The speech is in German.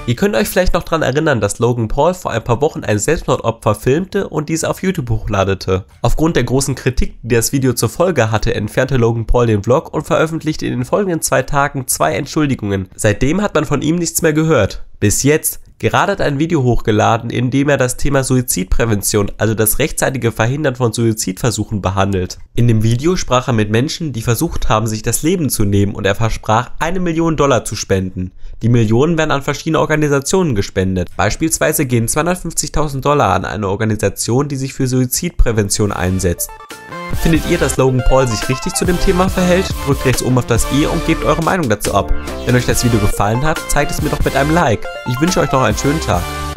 Ihr könnt euch vielleicht noch daran erinnern, dass Logan Paul vor ein paar Wochen ein Selbstmordopfer filmte und dies auf YouTube hochladete. Aufgrund der großen Kritik, die das Video zur Folge hatte, entfernte Logan Paul den Vlog und veröffentlichte in den folgenden 2 Tagen 2 Entschuldigungen. Seitdem hat man von ihm nichts mehr gehört. Bis jetzt. Gerade hat ein Video hochgeladen, in dem er das Thema Suizidprävention, also das rechtzeitige Verhindern von Suizidversuchen, behandelt. In dem Video sprach er mit Menschen, die versucht haben, sich das Leben zu nehmen, und er versprach, $1 Million zu spenden. Die Millionen werden an verschiedene Organisationen gespendet. Beispielsweise gehen $250.000 an eine Organisation, die sich für Suizidprävention einsetzt. Findet ihr, dass Logan Paul sich richtig zu dem Thema verhält? Drückt rechts oben auf das i und gebt eure Meinung dazu ab. Wenn euch das Video gefallen hat, zeigt es mir doch mit einem Like. Ich wünsche euch noch einen schönen Tag.